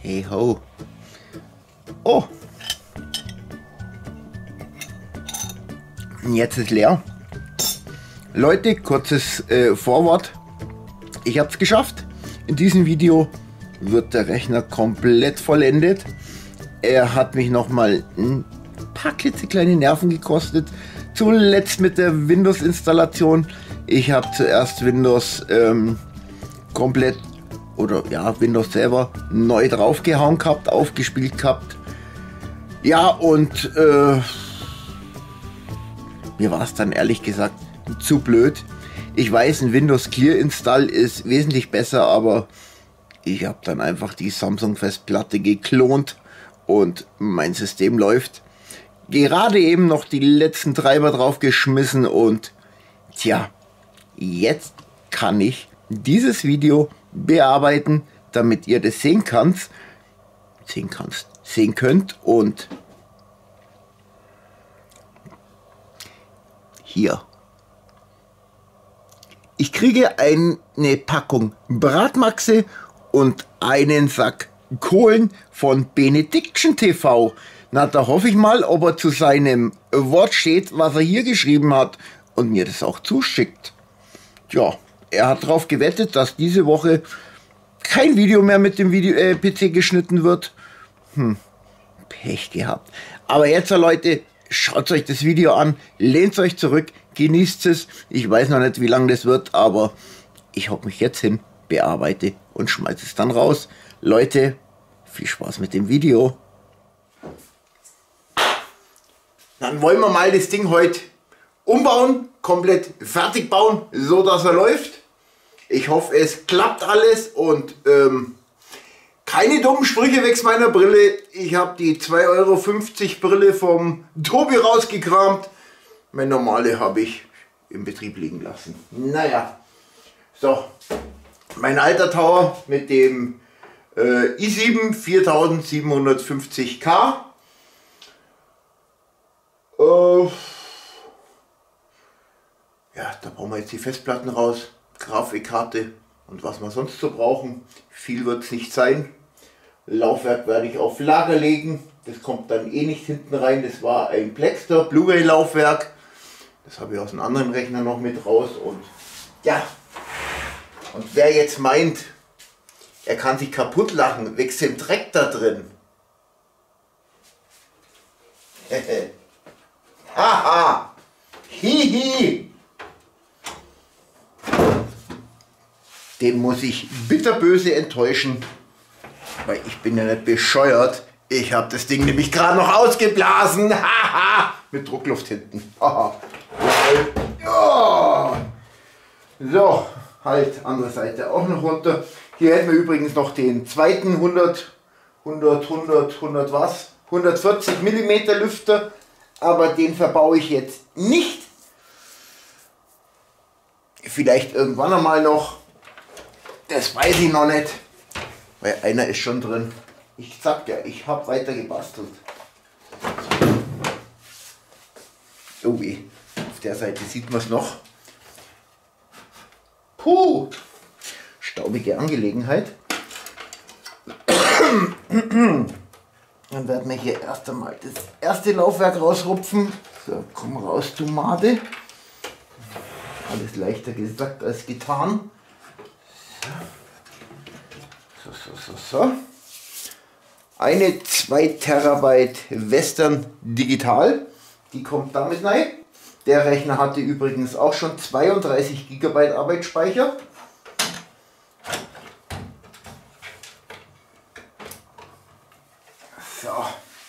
Hey ho. Oh. Jetzt ist leer. Leute, kurzes Vorwort. Ich habe es geschafft. In diesem Video wird der Rechner komplett vollendet. Er hat mich nochmal ein paar klitzekleine Nerven gekostet. Zuletzt mit der Windows-Installation. Ich habe zuerst Windows komplett, oder ja, Windows selber neu draufgehauen gehabt, aufgespielt gehabt. Ja, und mir war es dann ehrlich gesagt zu blöd. Ich weiß, ein Windows Clear Install ist wesentlich besser, aber ich habe dann einfach die Samsung Festplatte geklont und mein System läuft. Gerade eben noch die letzten Treiber drauf geschmissen und tja, jetzt kann ich dieses Video bearbeiten, damit ihr das sehen könnt und hier. Ich kriege eine Packung Bratmaxe und einen Sack Kohlen von Benediction TV. Na, da hoffe ich mal, ob er zu seinem Wort steht, was er hier geschrieben hat und mir das auch zuschickt. Ja, er hat darauf gewettet, dass diese Woche kein Video mehr mit dem PC geschnitten wird. Pech gehabt. Aber jetzt, Leute, schaut euch das Video an, lehnt euch zurück, genießt es. Ich weiß noch nicht, wie lange das wird, aber ich hocke mich jetzt hin, bearbeite und schmeiße es dann raus. Leute, viel Spaß mit dem Video. Dann wollen wir mal das Ding heute umbauen, komplett fertig bauen, so dass er läuft. Ich hoffe, es klappt alles und keine dummen Sprüche wegen meiner Brille. Ich habe die 2,50 € Brille vom Tobi rausgekramt. Meine normale habe ich im Betrieb liegen lassen. Naja, so, mein alter Tower mit dem i7 4750K. Ja, da brauchen wir jetzt die Festplatten raus, Grafikkarte und was wir sonst so brauchen. Viel wird es nicht sein. Laufwerk werde ich auf Lager legen. Das kommt dann eh nicht hinten rein. Das war ein Plextor Blu-ray Laufwerk. Das habe ich aus einem anderen Rechner noch mit raus. Und ja, und wer jetzt meint, er kann sich kaputt lachen wegen dem Dreck da drin. Haha! Hihi! Den muss ich bitterböse enttäuschen, weil ich bin ja nicht bescheuert. Ich habe das Ding nämlich gerade noch ausgeblasen. Haha! Mit Druckluft hinten. Haha! Ja. So, halt, andere Seite auch noch runter. Hier hätten wir übrigens noch den zweiten 140 mm Lüfter. Aber den verbaue ich jetzt nicht. Vielleicht irgendwann einmal noch. Das weiß ich noch nicht. Weil einer ist schon drin. Ich sag ja, ich habe weiter gebastelt. Oh weh. Auf der Seite sieht man es noch. Puh. Staubige Angelegenheit. Dann werden wir hier erst einmal das erste Laufwerk rausrupfen. So, komm raus, du Made. Alles leichter gesagt als getan. So. Eine 2 Terabyte Western Digital. Die kommt damit rein. Der Rechner hatte übrigens auch schon 32 GB Arbeitsspeicher. So.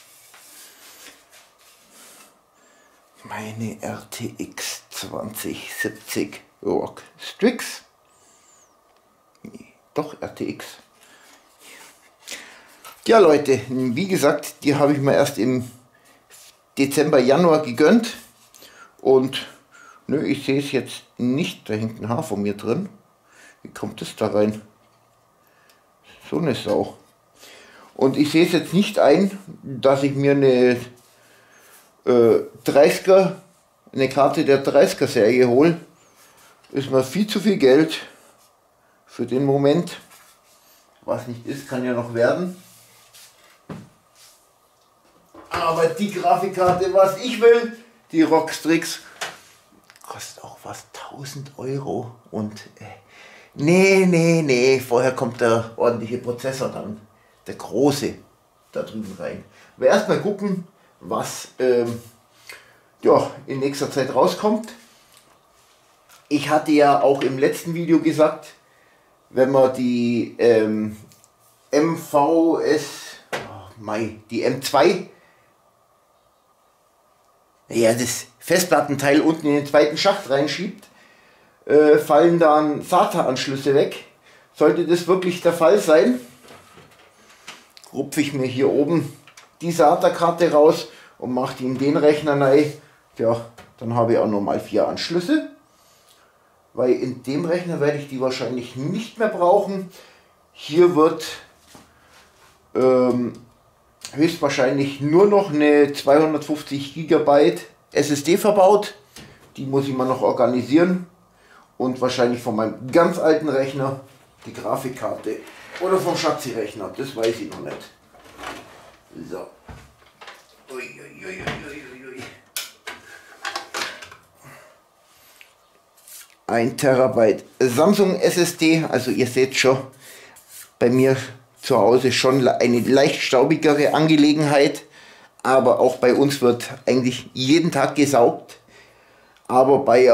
Meine RTX 2070 Rock Strix. Nee, doch RTX. Ja Leute, wie gesagt, die habe ich mir erst im Dezember, Januar gegönnt. Und nö, ich sehe es jetzt nicht. Da hängt ein Haar von mir drin. Wie kommt es da rein? So eine Sau. Und ich sehe es jetzt nicht ein, dass ich mir eine 30er, eine Karte der 30er Serie hole. Ist mir viel zu viel Geld für den Moment. Was nicht ist, kann ja noch werden. Aber die Grafikkarte, was ich will, die Rockstrix, kostet auch was 1000 Euro. Und nee, vorher kommt der ordentliche Prozessor dann, der große, da drüben rein. Aber erstmal gucken, was ja, in nächster Zeit rauskommt. Ich hatte ja auch im letzten Video gesagt, wenn man die die M2, ja, das Festplattenteil unten in den zweiten Schacht reinschiebt, fallen dann SATA-Anschlüsse weg. Sollte das wirklich der Fall sein, rupfe ich mir hier oben die SATA-Karte raus und mache die in den Rechner rein. Ja, dann habe ich auch nochmal 4 Anschlüsse, weil in dem Rechner werde ich die wahrscheinlich nicht mehr brauchen. Hier wird höchstwahrscheinlich nur noch eine 250 GB SSD verbaut. Die muss ich mal noch organisieren. Und wahrscheinlich von meinem ganz alten Rechner die Grafikkarte. Oder vom Schatzi-Rechner, das weiß ich noch nicht. So. Uiuiuiui. 1 Terabyte Samsung SSD, also ihr seht schon, bei mir zu Hause schon eine leicht staubigere Angelegenheit, aber auch bei uns wird eigentlich jeden Tag gesaugt. Aber bei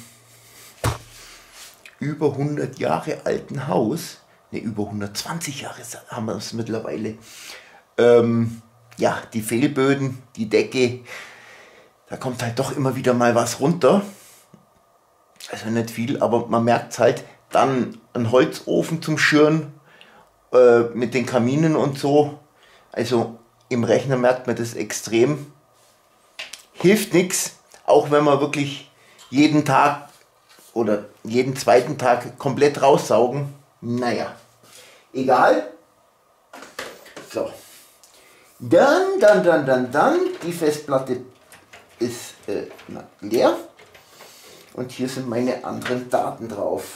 über 100 Jahre alten Haus, ne, über 120 Jahre haben wir es mittlerweile, ja, die Fehlböden, die Decke, da kommt halt doch immer wieder mal was runter. Also nicht viel, aber man merkt es halt. Dann ein Holzofen zum Schüren mit den Kaminen und so. Also im Rechner merkt man das extrem. Hilft nichts, auch wenn man wirklich jeden Tag oder jeden zweiten Tag komplett raussaugen. Naja, egal. So. Dann, die Festplatte ist leer. Und hier sind meine anderen Daten drauf.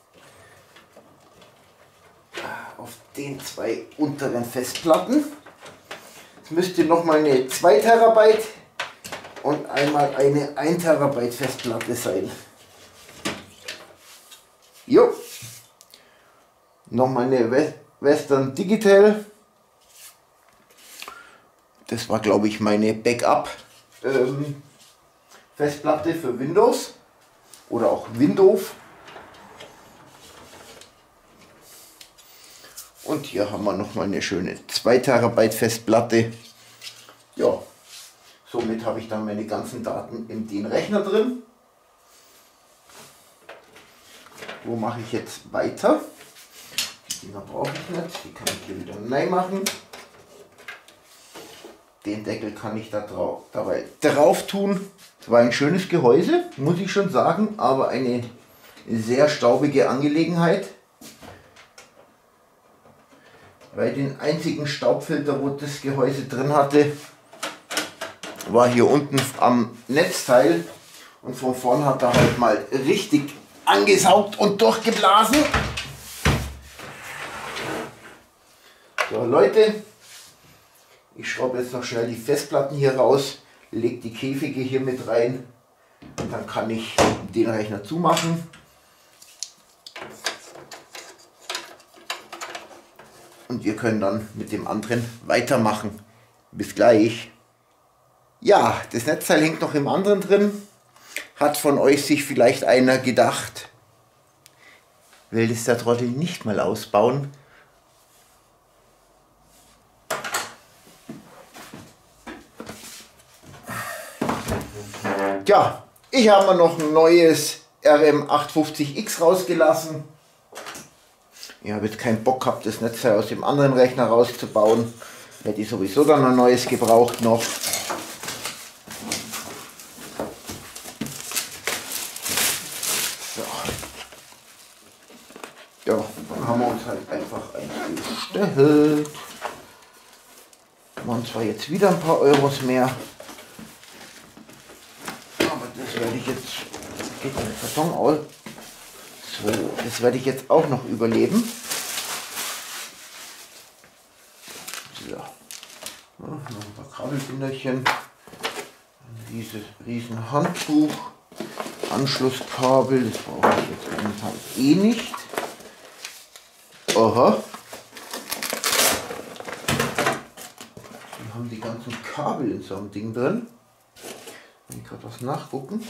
Auf den 2 unteren Festplatten. Es müsste nochmal eine 2 Terabyte und einmal eine 1 Terabyte Festplatte sein. Jo. Nochmal eine Western Digital. Das war, glaube ich, meine Backup Festplatte für Windows. Oder auch Windows. Und hier haben wir noch mal eine schöne 2 Terabyte Festplatte. Ja, somit habe ich dann meine ganzen Daten in den Rechner drin. Wo mache ich jetzt weiter? Die Dinger brauche ich nicht, die kann ich hier wieder neu machen. Den Deckel kann ich dabei drauf tun. Es war ein schönes Gehäuse, muss ich schon sagen, aber eine sehr staubige Angelegenheit. Weil den einzigen Staubfilter, wo das Gehäuse drin hatte, war hier unten am Netzteil. Und von vorn hat er halt mal richtig angesaugt und durchgeblasen. So Leute, ich schraube jetzt noch schnell die Festplatten hier raus, lege die Käfige hier mit rein und dann kann ich den Rechner zumachen. Und wir können dann mit dem anderen weitermachen. Bis gleich. Ja, das Netzteil hängt noch im anderen drin. Hat von euch sich vielleicht einer gedacht, will das der Trottel nicht mal ausbauen? Tja, ich habe mir noch ein neues RM850X rausgelassen. Ich habe jetzt keinen Bock gehabt, das Netzteil aus dem anderen Rechner rauszubauen. Hätte ich sowieso dann ein neues gebraucht noch. So. Ja, dann haben wir uns halt einfach eins bestellt. Waren zwar jetzt wieder ein paar Euros mehr. Aber das werde ich jetzt, geht der Karton aus. So, das werde ich jetzt auch noch überleben. So. Ja, noch ein paar Kabelbinderchen, dieses riesen Handbuch, Anschlusskabel, das brauche ich jetzt momentan eh nicht. Aha. Wir haben die ganzen Kabel in so einem Ding drin. Kann ich gerade was nachgucken.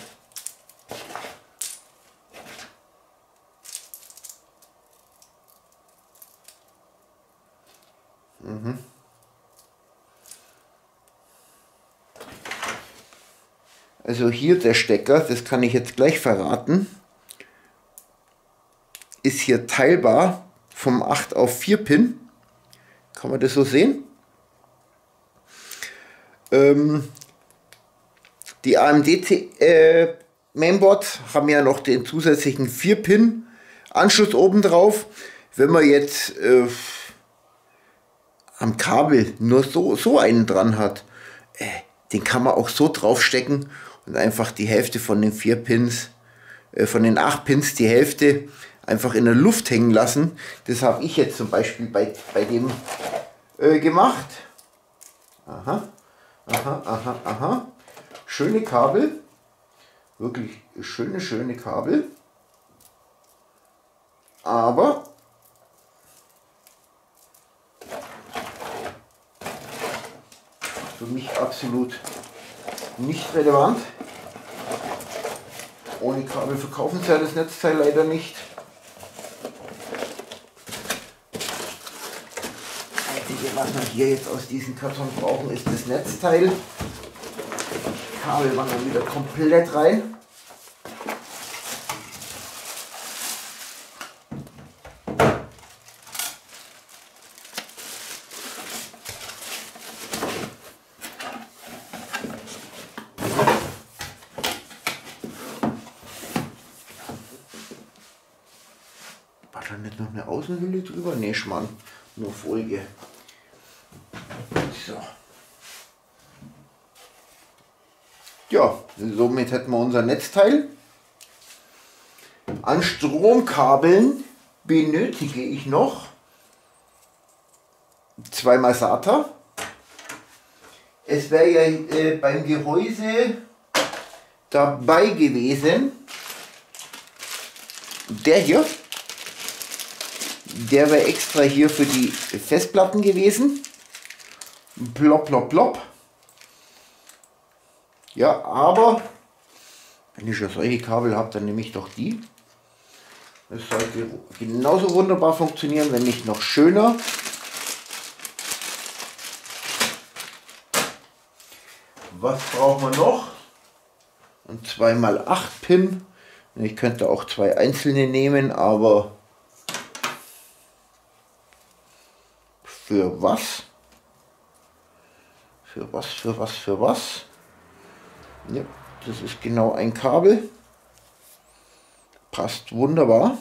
Also hier der Stecker, das kann ich jetzt gleich verraten, ist hier teilbar vom 8 auf 4 Pin. Kann man das so sehen? Die AMD Mainboards haben ja noch den zusätzlichen 4 Pin Anschluss oben drauf. Wenn man jetzt am Kabel nur so einen dran hat, den kann man auch so draufstecken und einfach die Hälfte von den 4 Pins, von den 8 Pins, die Hälfte einfach in der Luft hängen lassen. Das habe ich jetzt zum Beispiel bei dem gemacht. Aha, aha, aha, aha. Schöne Kabel, wirklich schöne Kabel. Aber für mich absolut nicht relevant. Ohne Kabel verkaufen sie ja das Netzteil leider nicht. Das Einzige, was wir hier jetzt aus diesem Karton brauchen, ist das Netzteil. Die Kabel wandern wieder komplett rein. War da nicht noch eine Außenhülle drüber? Nee, Schmarrn, nur Folie. So. Ja, somit hätten wir unser Netzteil. An Stromkabeln benötige ich noch 2 SATA. Es wäre ja beim Gehäuse dabei gewesen der hier. Der wäre extra hier für die Festplatten gewesen. Plop, plop, plop. Ja, aber wenn ich schon solche Kabel habe, dann nehme ich doch die. Das sollte genauso wunderbar funktionieren, wenn nicht noch schöner. Was brauchen wir noch? Ein 2x8 Pin. Ich könnte auch 2 einzelne nehmen, aber für was? Für was? Ja, das ist genau ein Kabel. Passt wunderbar.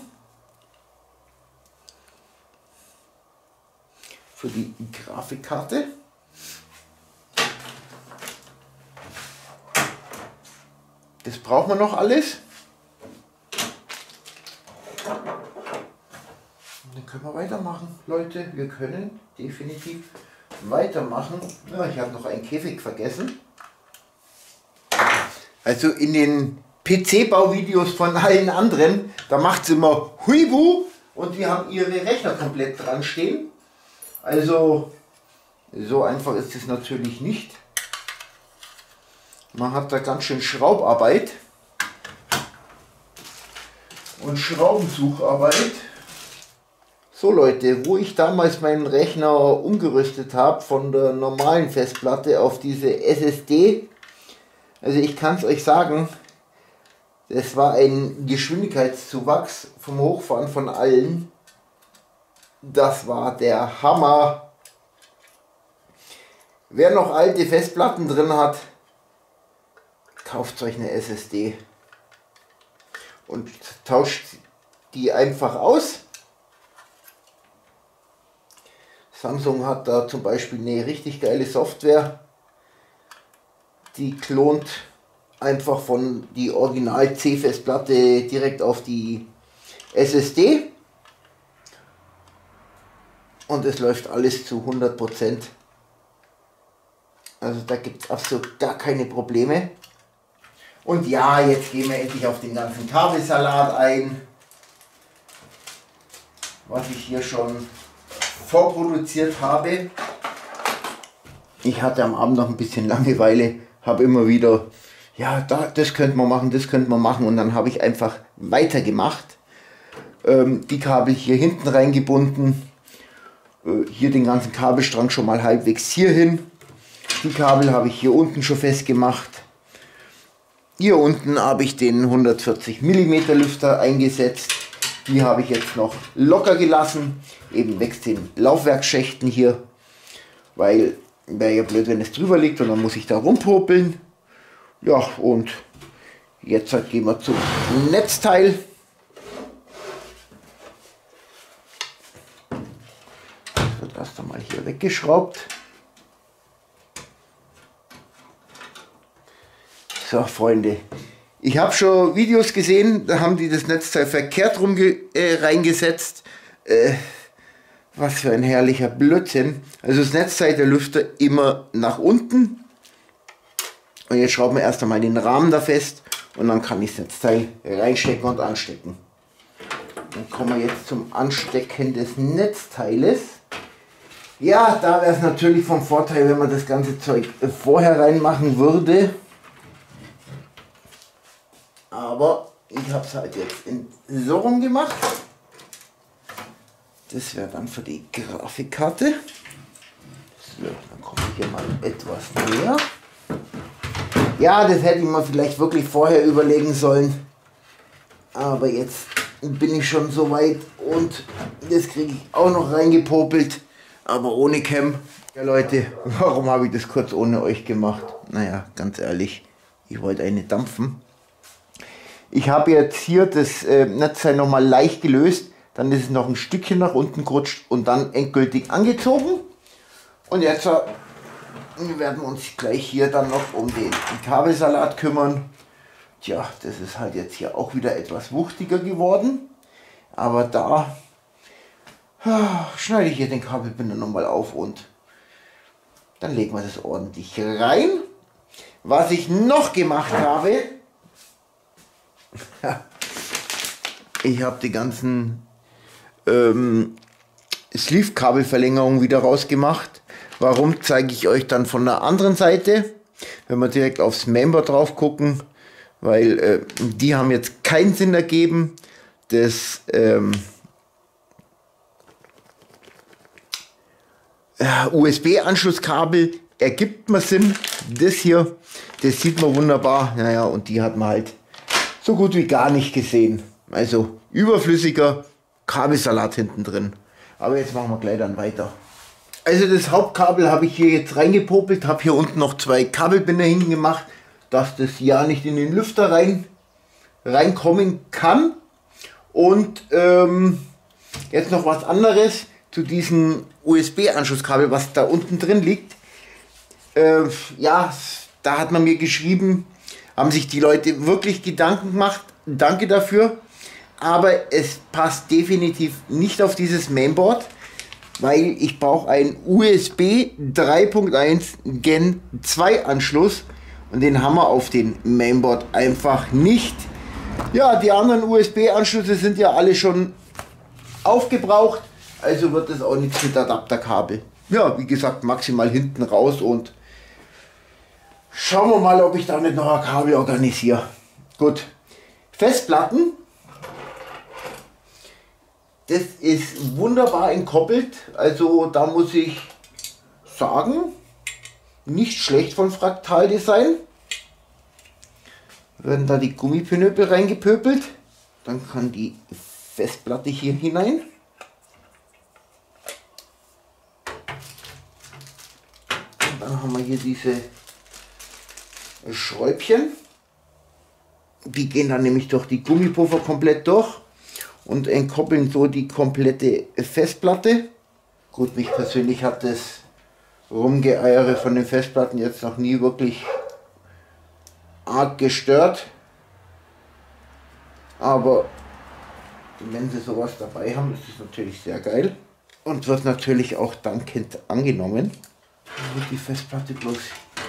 Für die Grafikkarte. Das brauchen wir noch alles. Und dann können wir weitermachen, Leute. Wir können definitiv weitermachen. Ja, ich habe noch einen Käfig vergessen. Also in den PC-Bauvideos von allen anderen, da macht es immer Huibu und die haben ihre Rechner komplett dran stehen. Also so einfach ist es natürlich nicht. Man hat da ganz schön Schraubarbeit und Schraubensucharbeit. So Leute, wo ich damals meinen Rechner umgerüstet habe von der normalen Festplatte auf diese SSD, also ich kann es euch sagen, es war ein Geschwindigkeitszuwachs vom Hochfahren von allen. Das war der Hammer. Wer noch alte Festplatten drin hat, kauft euch eine SSD und tauscht die einfach aus. Samsung hat da zum Beispiel eine richtig geile Software, die klont einfach von die Original C-Festplatte direkt auf die SSD und es läuft alles zu 100% Also da gibt es absolut gar keine Probleme. Und ja, jetzt gehen wir endlich auf den ganzen Kabelsalat ein, was ich hier schon vorproduziert habe. Ich hatte am Abend noch ein bisschen Langeweile, habe immer wieder, ja, das könnte man machen, das könnte man machen, und dann habe ich einfach weitergemacht. Die Kabel hier hinten reingebunden, hier den ganzen Kabelstrang schon mal halbwegs hier hin. Die Kabel habe ich hier unten schon festgemacht. Hier unten habe ich den 140 mm Lüfter eingesetzt. Die habe ich jetzt noch locker gelassen, eben wächst den Laufwerksschächten hier, weil wäre ja blöd, wenn es drüber liegt und dann muss ich da rumpopeln. Ja, und jetzt gehen wir zum Netzteil. Das wird erst einmal hier weggeschraubt. So, Freunde, ich habe schon Videos gesehen, da haben die das Netzteil verkehrt rum reingesetzt. Was für ein herrlicher Blödsinn. Also das Netzteil der Lüfter immer nach unten. Und jetzt schrauben wir erst einmal den Rahmen da fest und dann kann ich das Netzteil reinstecken und anstecken. Dann kommen wir jetzt zum Anstecken des Netzteiles. Ja, da wäre es natürlich vom Vorteil, wenn man das ganze Zeug vorher reinmachen würde. Aber ich habe es halt jetzt so rum gemacht. Das wäre dann für die Grafikkarte. So, dann komme ich hier mal etwas näher. Ja, das hätte ich mir vielleicht wirklich vorher überlegen sollen. Aber jetzt bin ich schon so weit und das kriege ich auch noch reingepopelt. Aber ohne Cam. Ja Leute, warum habe ich das kurz ohne euch gemacht? Naja, ganz ehrlich, ich wollte eine dampfen. Ich habe jetzt hier das Netzteil nochmal leicht gelöst, dann ist es noch ein Stückchen nach unten gerutscht und dann endgültig angezogen. Und jetzt werden wir uns gleich hier dann noch um den Kabelsalat kümmern. Tja, das ist halt jetzt hier auch wieder etwas wuchtiger geworden. Aber da schneide ich hier den Kabelbinder nochmal auf und dann legen wir das ordentlich rein. Was ich noch gemacht habe, ich habe die ganzen Sleeve-Kabelverlängerungen wieder rausgemacht. Warum, zeige ich euch dann von der anderen Seite, wenn wir direkt aufs Mainboard drauf gucken, weil die haben jetzt keinen Sinn ergeben. Das USB-Anschlusskabel ergibt mir Sinn. Das hier, das sieht man wunderbar. Naja, und die hat man halt so gut wie gar nicht gesehen. Also überflüssiger Kabelsalat hinten drin. Aber jetzt machen wir gleich dann weiter. Also das Hauptkabel habe ich hier jetzt reingepopelt, habe hier unten noch 2 Kabelbinder hinten gemacht, dass das ja nicht in den Lüfter reinkommen kann. Und jetzt noch was anderes zu diesem USB-Anschlusskabel, was da unten drin liegt. Ja, da hat man mir geschrieben, haben sich die Leute wirklich Gedanken gemacht. Danke dafür. Aber es passt definitiv nicht auf dieses Mainboard, weil ich brauche einen USB 3.1 Gen 2 Anschluss und den haben wir auf dem Mainboard einfach nicht. Ja, die anderen USB-Anschlüsse sind ja alle schon aufgebraucht, also wird es auch nichts mit Adapterkabel. Ja, wie gesagt, maximal hinten raus und schauen wir mal, ob ich da nicht noch ein Kabel organisiere. Gut, Festplatten. Das ist wunderbar entkoppelt, also da muss ich sagen, nicht schlecht von Fraktal Design. Werden da die Gummipinöpel reingepöpelt, dann kann die Festplatte hier hinein. Und dann haben wir hier diese Schräubchen, die gehen dann nämlich durch die Gummipuffer komplett durch und entkoppeln so die komplette Festplatte. Gut, mich persönlich hat das Rumgeeiere von den Festplatten jetzt noch nie wirklich arg gestört. Aber wenn sie sowas dabei haben, ist es natürlich sehr geil und wird natürlich auch dankend angenommen. Dann wird die Festplatte bloß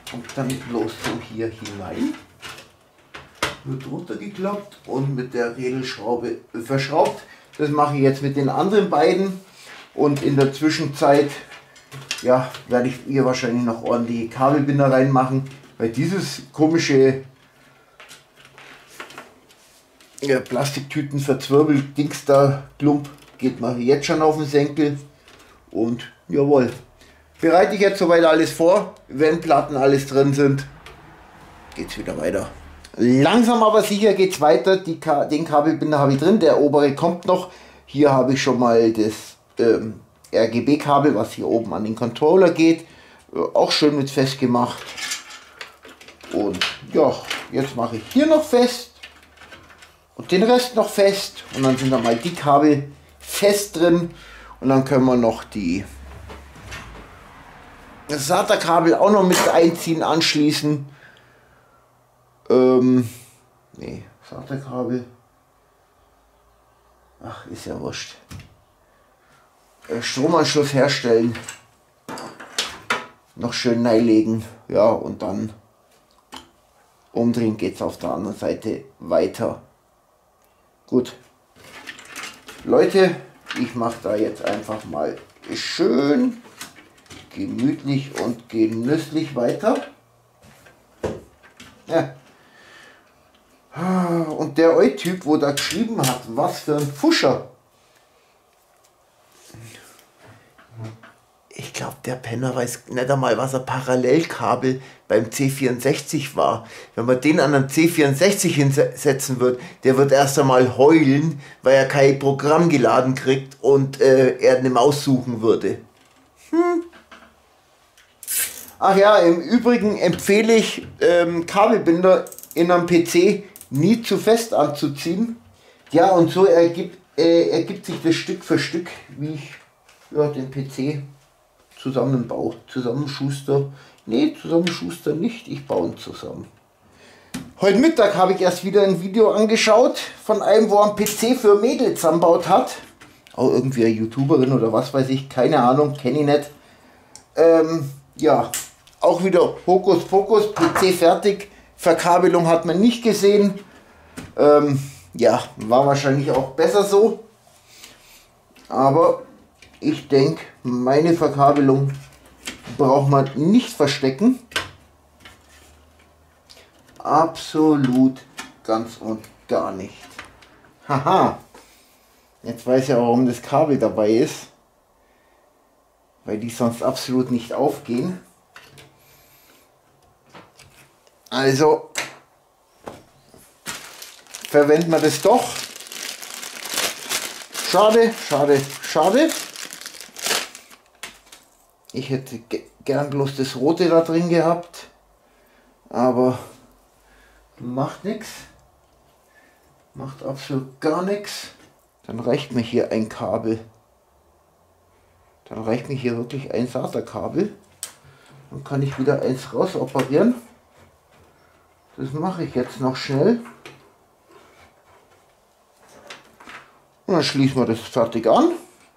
Und dann bloß so hier hinein. Wird runtergeklappt und mit der Regelschraube verschraubt. Das mache ich jetzt mit den anderen beiden. Und in der Zwischenzeit, ja, werde ich hier wahrscheinlich noch ordentliche Kabelbinder reinmachen. Weil dieses komische Plastiktüten verzwirbelt Dings da, Klump, geht mir jetzt schon auf den Senkel. Und jawohl. Bereite ich jetzt soweit alles vor. Wenn Platten alles drin sind, geht's wieder weiter. Langsam aber sicher geht's weiter. Den Kabelbinder habe ich drin. Der obere kommt noch. Hier habe ich schon mal das RGB-Kabel, was hier oben an den Controller geht. Auch schön mit festgemacht. Und ja, jetzt mache ich hier noch fest. Und den Rest noch fest. Und dann sind da mal die Kabel fest drin. Und dann können wir noch das SATA-Kabel auch noch mit einziehen, anschließen. Nee, SATA-Kabel. Ach, ist ja wurscht. Stromanschluss herstellen. Noch schön reinlegen. Ja, und dann umdrehen geht es auf der anderen Seite weiter. Gut. Leute, ich mache da jetzt einfach mal schön gemütlich und genüsslich weiter. Ja. Und der Typ, wo da geschrieben hat, was für ein Pfuscher. Ich glaube, der Penner weiß nicht einmal, was ein Parallelkabel beim C64 war. Wenn man den an einen C64 hinsetzen wird, der wird erst einmal heulen, weil er kein Programm geladen kriegt und er eine Maus suchen würde. Ach ja, im Übrigen empfehle ich Kabelbinder in einem PC nie zu fest anzuziehen. Ja, und so ergibt sich das Stück für Stück, wie ich den PC zusammenbaue. Zusammenschuster. Nee, zusammenschuster nicht, ich baue ihn zusammen. Heute Mittag habe ich erst wieder ein Video angeschaut von einem, wo ein PC für Mädels zusammenbaut hat. Auch irgendwie eine YouTuberin oder was weiß ich, keine Ahnung, kenne ich nicht. Ja, auch wieder Hokuspokus, PC fertig. Verkabelung hat man nicht gesehen. Ja, war wahrscheinlich auch besser so. Aber ich denke, meine Verkabelung braucht man nicht verstecken. Absolut ganz und gar nicht. Haha. Jetzt weiß ich ja, warum das Kabel dabei ist. Weil die sonst absolut nicht aufgehen. Also verwenden wir das doch. Schade, schade, schade. Ich hätte gern bloß das Rote da drin gehabt. Aber macht nichts. Macht absolut gar nichts. Dann reicht mir hier ein Kabel. Dann reicht mir hier wirklich ein SATA-Kabel. Dann kann ich wieder eins raus operieren. Das mache ich jetzt noch schnell. Und dann schließen wir das fertig an.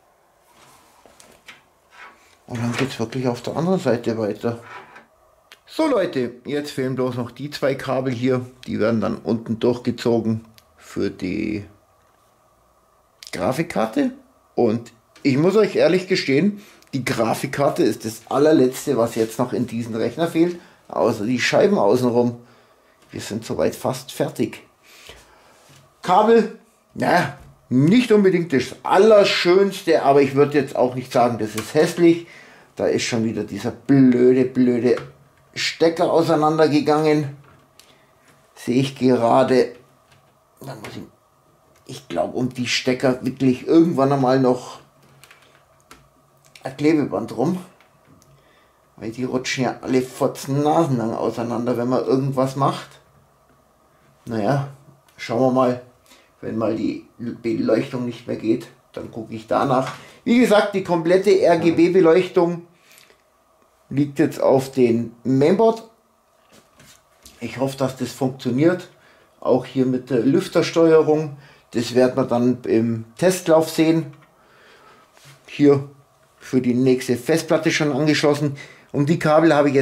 Und dann geht es wirklich auf der anderen Seite weiter. So Leute, jetzt fehlen bloß noch die zwei Kabel hier. Die werden dann unten durchgezogen für die Grafikkarte. Und ich muss euch ehrlich gestehen, die Grafikkarte ist das allerletzte, was jetzt noch in diesen Rechner fehlt. Außer die Scheiben außenrum. Wir sind soweit fast fertig. Kabel, na, nicht unbedingt das Allerschönste, aber ich würde jetzt auch nicht sagen, das ist hässlich. Da ist schon wieder dieser blöde Stecker auseinandergegangen. Sehe ich gerade. Da muss ich glaube, um die Stecker wirklich irgendwann einmal noch ein Klebeband rum. Weil die rutschen ja alle fotznasenlang auseinander, wenn man irgendwas macht. Naja, schauen wir mal, wenn mal die Beleuchtung nicht mehr geht, dann gucke ich danach. Wie gesagt, die komplette RGB-Beleuchtung liegt jetzt auf dem Mainboard. Ich hoffe, dass das funktioniert. Auch hier mit der Lüftersteuerung. Das werden wir dann im Testlauf sehen. Hier für die nächste Festplatte schon angeschlossen. Um die Kabel habe ich jetzt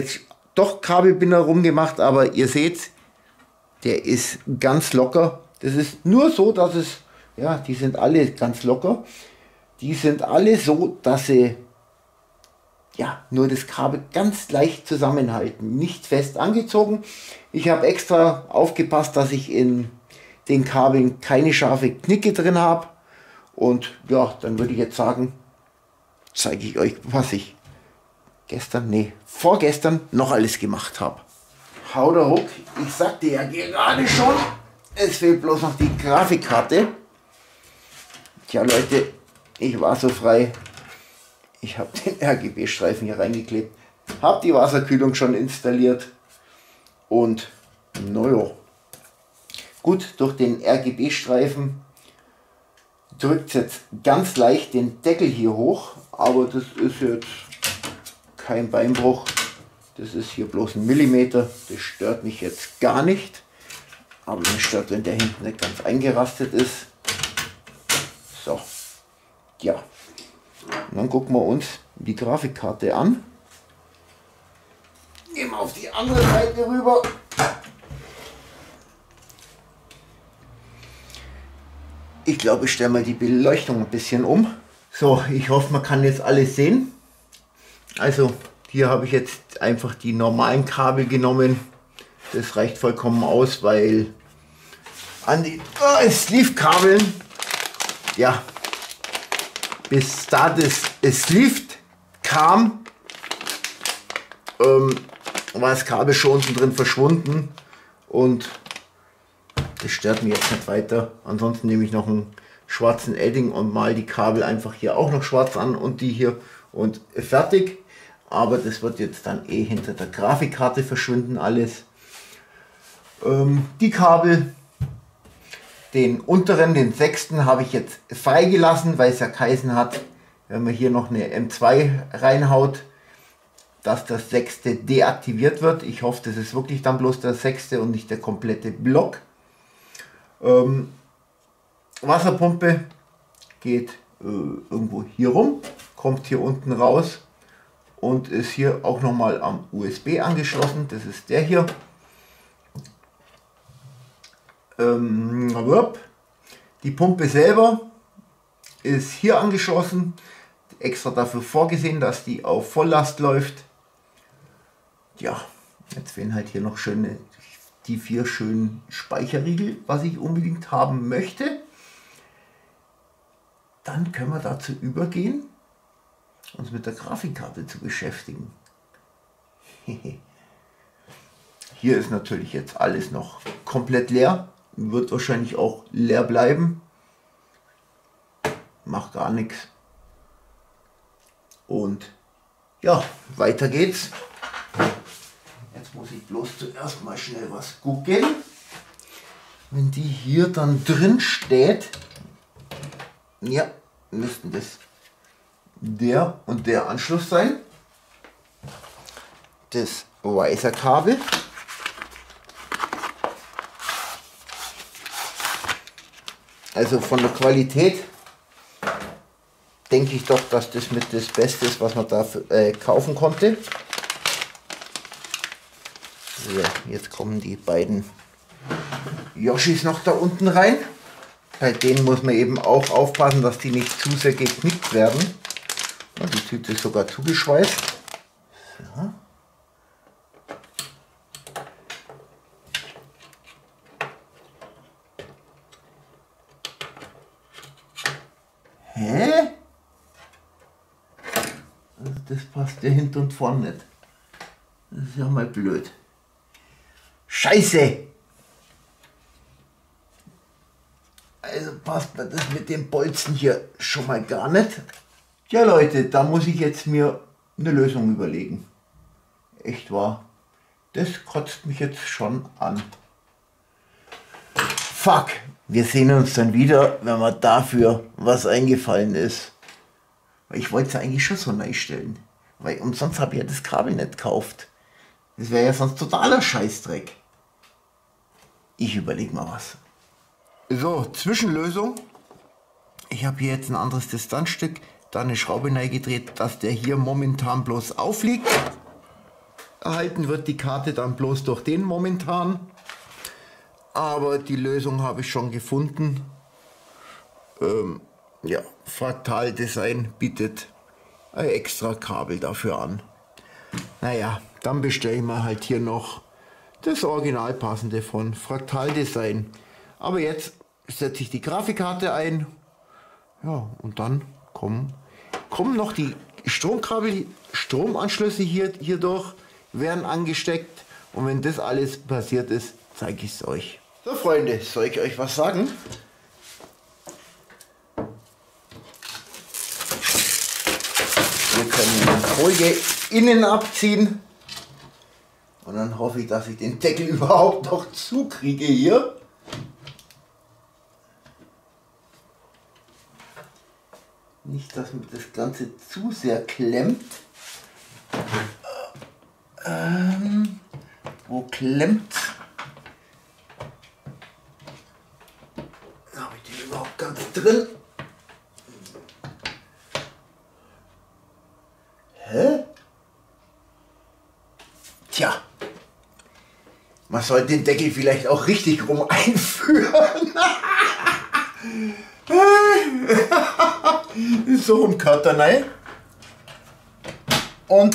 doch Kabelbinder rumgemacht, aber ihr seht, der ist ganz locker. Das ist nur so, dass es, ja, die sind alle ganz locker. Die sind alle so, dass sie ja nur das Kabel ganz leicht zusammenhalten, nicht fest angezogen. Ich habe extra aufgepasst, dass ich in den Kabeln keine scharfe Knicke drin habe. Und ja, dann würde ich jetzt sagen, zeige ich euch, was ich vorgestern noch alles gemacht habe. Hau der Ruck, ich sagte ja gerade schon, es fehlt bloß noch die Grafikkarte. Tja Leute, ich war so frei. Ich habe den RGB-Streifen hier reingeklebt, habe die Wasserkühlung schon installiert und naja, gut, durch den RGB-Streifen drückt es jetzt ganz leicht den Deckel hier hoch, aber das ist jetzt kein Beinbruch, das ist hier bloß ein Millimeter, das stört mich jetzt gar nicht, aber mich stört, wenn der hinten nicht ganz eingerastet ist. So, ja, und dann gucken wir uns die Grafikkarte an. Gehen wir auf die andere Seite rüber. Ich glaube, ich stelle mal die Beleuchtung ein bisschen um. So, ich hoffe, man kann jetzt alles sehen. Also, hier habe ich jetzt einfach die normalen Kabel genommen. Das reicht vollkommen aus, weil an die Sleeve-Kabeln, ja, bis da das Sleeve kam, war das Kabel schon unten drin verschwunden und das stört mich jetzt nicht weiter. Ansonsten nehme ich noch einen schwarzen Edding und mal die Kabel einfach hier auch noch schwarz an und die hier und fertig. Aber das wird jetzt dann eh hinter der Grafikkarte verschwinden alles. Die Kabel, den unteren, den 6. habe ich jetzt freigelassen, weil es ja geheißen hat, wenn man hier noch eine M2 reinhaut, dass das 6. deaktiviert wird. Ich hoffe, das ist wirklich dann bloß der 6. und nicht der komplette Block. Wasserpumpe geht irgendwo hier rum, kommt hier unten raus und ist hier auch nochmal am USB angeschlossen. Das ist der hier. Die Pumpe selber ist hier angeschlossen, extra dafür vorgesehen, dass die auf Volllast läuft. Ja, jetzt fehlen halt hier noch die 4 schönen Speicherriegel, was ich unbedingt haben möchte. Dann können wir dazu übergehen, uns mit der Grafikkarte zu beschäftigen. Hier ist natürlich jetzt alles noch komplett leer. Wird wahrscheinlich auch leer bleiben. Macht gar nichts. Und ja, weiter geht's. Jetzt muss ich bloß zuerst mal schnell was gucken. Wenn die hier dann drin steht, ja, müssten das der und der Anschluss sein. Das Riser-Kabel. Also von der Qualität denke ich doch, dass das mit das Beste ist, was man da kaufen konnte. So, jetzt kommen die beiden Yoshis noch da unten rein. Bei denen muss man eben auch aufpassen, dass die nicht zu sehr geknickt werden. Ja, die Tüte ist sogar zugeschweißt. So. Hä? Also das passt ja hinten und vorne nicht. Das ist ja mal blöd. Scheiße! Also passt mir das mit dem Bolzen hier schon mal gar nicht. Ja Leute, da muss ich jetzt mir eine Lösung überlegen. Echt wahr. Das kotzt mich jetzt schon an. Fuck! Wir sehen uns dann wieder, wenn mir dafür was eingefallen ist. Weil ich wollte es ja eigentlich schon so neu stellen. Weil umsonst habe ich ja das Kabel nicht gekauft. Das wäre ja sonst totaler Scheißdreck. Ich überlege mal was. So, Zwischenlösung. Ich habe hier jetzt ein anderes Distanzstück, da eine Schraube reingedreht, dass der hier momentan bloß aufliegt. Erhalten wird die Karte dann bloß durch den momentan. Aber die Lösung habe ich schon gefunden. Ja, Fraktal Design bietet ein extra Kabel dafür an. Naja, dann bestelle ich mir halt hier noch das Original passende von Fraktal Design. Aber jetzt setze ich die Grafikkarte ein. Ja, und dann kommen noch die Stromkabel, Stromanschlüsse hier durch, werden angesteckt. Und wenn das alles passiert ist, zeige ich es euch. So Freunde, soll ich euch was sagen? Wir können die Folie innen abziehen. Und dann hoffe ich, dass ich den Deckel überhaupt noch zukriege hier. Nicht, dass mir das Ganze zu sehr klemmt. Wo klemmt? Habe ich den überhaupt ganz drin? Hä? Tja, man sollte den Deckel vielleicht auch richtig rum einführen. So rum gehört er rein. Und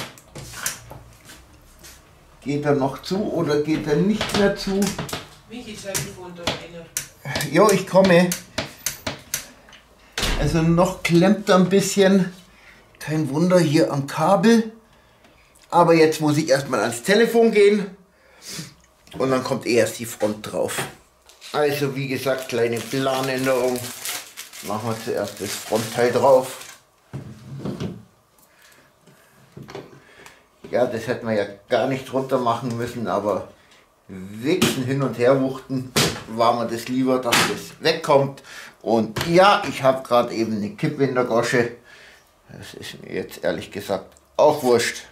geht er noch zu oder geht er nicht mehr zu? Michi, Telefon da einer. Jo, ich komme. Also noch klemmt er ein bisschen. Kein Wunder hier am Kabel. Aber jetzt muss ich erstmal ans Telefon gehen. Und dann kommt erst die Front drauf. Also wie gesagt, kleine Planänderung. Machen wir zuerst das Frontteil drauf. Ja, das hätten wir ja gar nicht drunter machen müssen, aber wegen Hin- und Herwuchten war mir das lieber, dass das wegkommt. Und ja, ich habe gerade eben eine Kippe in der Gosche. Das ist mir jetzt ehrlich gesagt auch wurscht.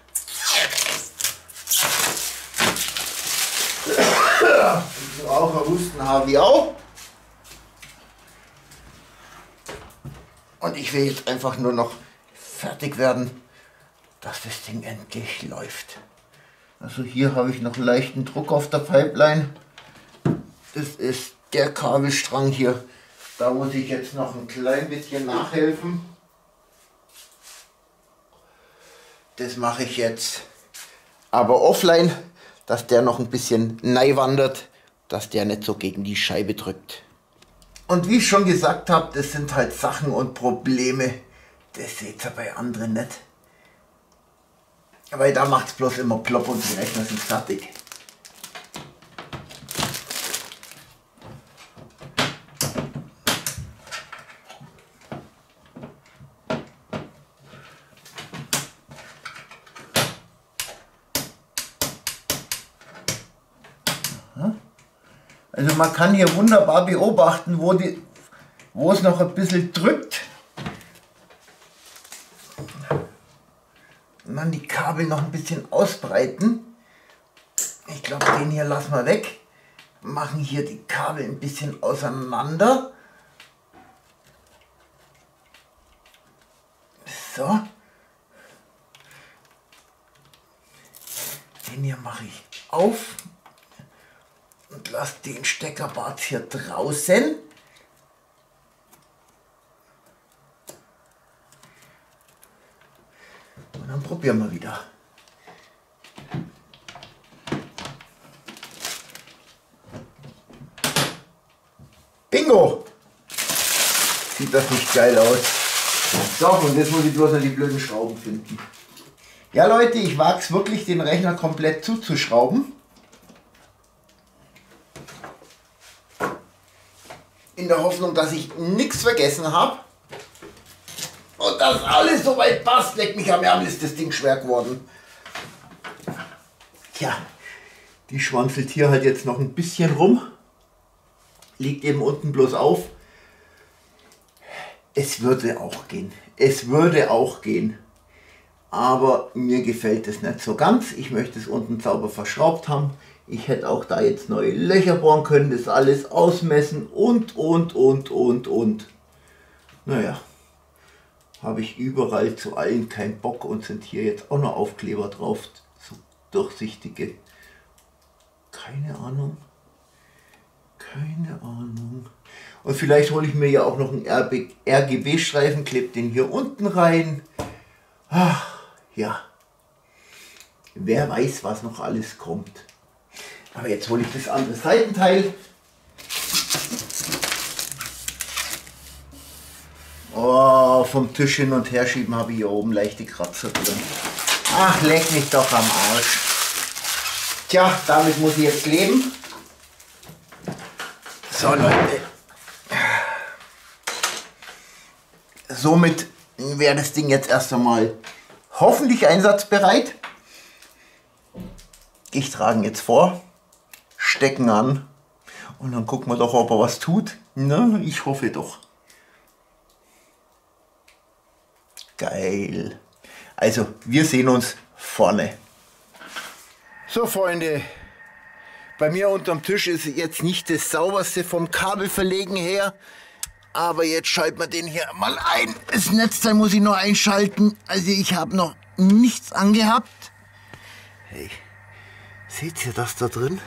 Raucher Husten habe ich auch. Und ich will jetzt einfach nur noch fertig werden, dass das Ding endlich läuft. Also hier habe ich noch leichten Druck auf der Pipeline. Das ist der Kabelstrang hier. Da muss ich jetzt noch ein klein bisschen nachhelfen. Das mache ich jetzt aber offline, dass der noch ein bisschen wandert, dass der nicht so gegen die Scheibe drückt. Und wie ich schon gesagt habe, das sind halt Sachen und Probleme, das seht ihr bei anderen nicht. Weil da macht es bloß immer plopp und die Rechner sind fertig. Also man kann hier wunderbar beobachten, wo es noch ein bisschen drückt. Und dann die Kabel noch ein bisschen ausbreiten. Ich glaube, den hier lassen wir weg. Machen hier die Kabel ein bisschen auseinander. So. Den hier mache ich auf. Und lasse den Steckerbart hier draußen. Und dann probieren wir wieder. Bingo! Sieht das nicht geil aus? So, und jetzt muss ich bloß noch die blöden Schrauben finden. Ja Leute, ich wage es wirklich, den Rechner komplett zuzuschrauben. In der Hoffnung, dass ich nichts vergessen habe. Und dass alles soweit passt. Leck mich am Ärmel, ist das Ding schwer geworden. Tja, die schwanzelt hier halt jetzt noch ein bisschen rum. Liegt eben unten bloß auf. Es würde auch gehen. Es würde auch gehen. Aber mir gefällt es nicht so ganz. Ich möchte es unten sauber verschraubt haben. Ich hätte auch da jetzt neue Löcher bohren können, das alles ausmessen und. Naja, habe ich überall zu allen keinen Bock und sind hier jetzt auch noch Aufkleber drauf. So durchsichtige. Keine Ahnung. Keine Ahnung. Und vielleicht hole ich mir ja auch noch einen RGB-Streifen, klebe den hier unten rein. Ach, ja. Wer weiß, was noch alles kommt. Aber jetzt hole ich das andere Seitenteil. Oh, vom Tisch hin und her schieben habe ich hier oben leichte Kratzer drin. Ach, leck mich doch am Arsch. Tja, damit muss ich jetzt leben. So Leute. Somit wäre das Ding jetzt erst einmal hoffentlich einsatzbereit. Ich trage ihn jetzt vor, stecken an und dann gucken wir doch, ob er was tut. Na, ich hoffe doch. Geil. Also, wir sehen uns vorne. So Freunde, bei mir unterm Tisch ist jetzt nicht das sauberste vom Kabelverlegen her. Aber jetzt schalten wir den hier mal ein. Das Netzteil muss ich noch einschalten. Also ich habe noch nichts angehabt. Hey, seht ihr das da drin?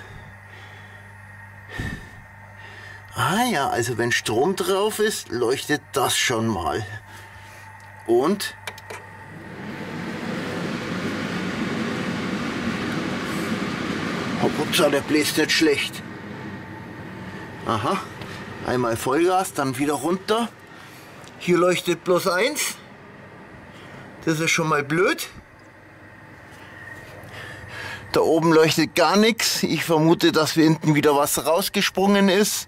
Ah ja, also wenn Strom drauf ist, leuchtet das schon mal. Und Hoppupsa, der bläst nicht schlecht. Aha, einmal Vollgas, dann wieder runter. Hier leuchtet bloß 1. Das ist schon mal blöd. Da oben leuchtet gar nichts. Ich vermute, dass hinten wieder was rausgesprungen ist.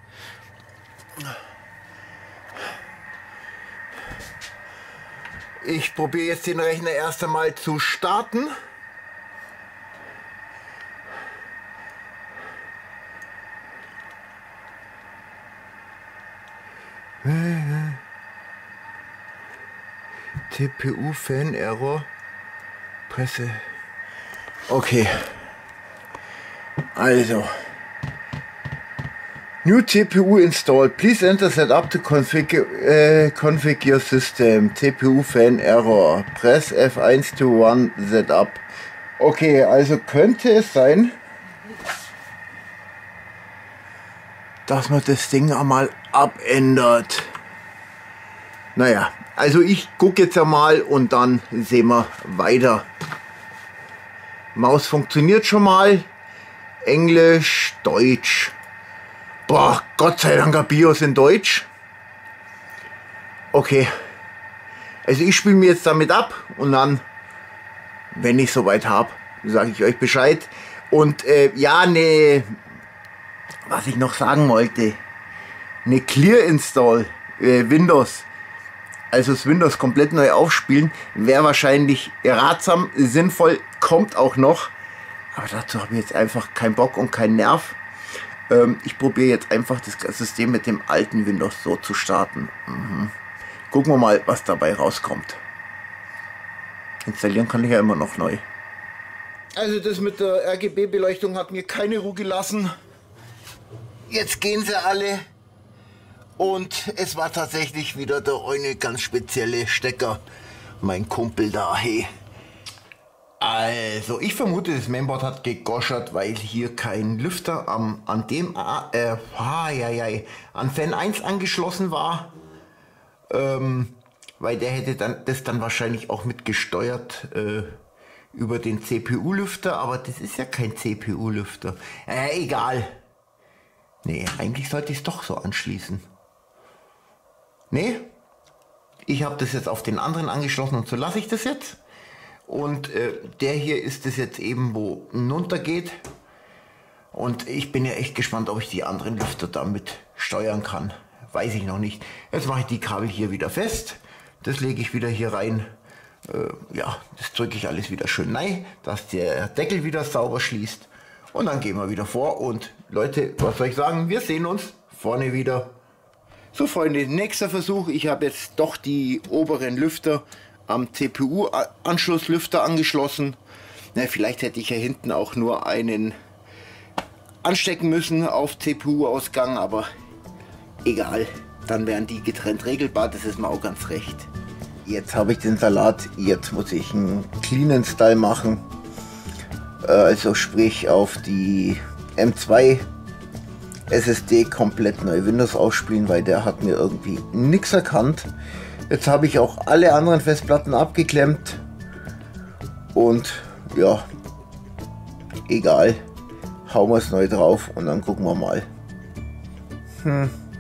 Ich probiere jetzt den Rechner erst einmal zu starten. CPU Fan Error. Presse. Okay. Also. New CPU installed. Please enter setup to configure your system. CPU Fan Error. Press F1 to run setup. Okay, also könnte es sein, dass man das Ding einmal abändert. Naja, also ich gucke jetzt einmal und dann sehen wir weiter. Maus funktioniert schon mal. Englisch, Deutsch. Boah, Gott sei Dank ein BIOS in Deutsch. Okay. Also ich spiele mir jetzt damit ab und dann, wenn ich soweit habe, sage ich euch Bescheid. Und ja, ne, was ich noch sagen wollte, eine Clear Install Windows, also das Windows komplett neu aufspielen, wäre wahrscheinlich ratsam, sinnvoll, kommt auch noch. Aber dazu habe ich jetzt einfach keinen Bock und keinen Nerv. Ich probiere jetzt einfach das System mit dem alten Windows so zu starten. Gucken wir mal, was dabei rauskommt. Installieren kann ich ja immer noch neu. Also das mit der RGB-Beleuchtung hat mir keine Ruhe gelassen. Jetzt gehen sie alle. Und es war tatsächlich wieder der eine ganz spezielle Stecker. Mein Kumpel da, hey. Also, ich vermute, das Mainboard hat gegoschert, weil hier kein Lüfter an Fan 1 angeschlossen war. Weil der hätte das dann wahrscheinlich auch mitgesteuert über den CPU-Lüfter. Aber das ist ja kein CPU-Lüfter. Egal. Nee, eigentlich sollte ich es doch so anschließen. Nee, ich habe das jetzt auf den anderen angeschlossen und so lasse ich das jetzt. Und der hier ist es jetzt eben, wo hinunter geht. Und ich bin ja echt gespannt, ob ich die anderen Lüfter damit steuern kann. Weiß ich noch nicht. Jetzt mache ich die Kabel hier wieder fest. Das lege ich wieder hier rein. Ja, das drücke ich alles wieder schön rein, dass der Deckel wieder sauber schließt. Und dann gehen wir wieder vor. Und Leute, was soll ich sagen? Wir sehen uns vorne wieder. So Freunde, nächster Versuch. Ich habe jetzt doch die oberen Lüfter am CPU-Anschlusslüfter angeschlossen. Na, vielleicht hätte ich ja hinten auch nur einen anstecken müssen auf CPU-Ausgang, aber egal. Dann wären die getrennt regelbar, das ist mir auch ganz recht. Jetzt habe ich den Salat, jetzt muss ich einen cleanen Style machen. Also sprich auf die M2 SSD komplett neu Windows ausspielen, weil der hat mir irgendwie nichts erkannt. Jetzt habe ich auch alle anderen Festplatten abgeklemmt und ja, egal, hauen wir es neu drauf und dann gucken wir mal.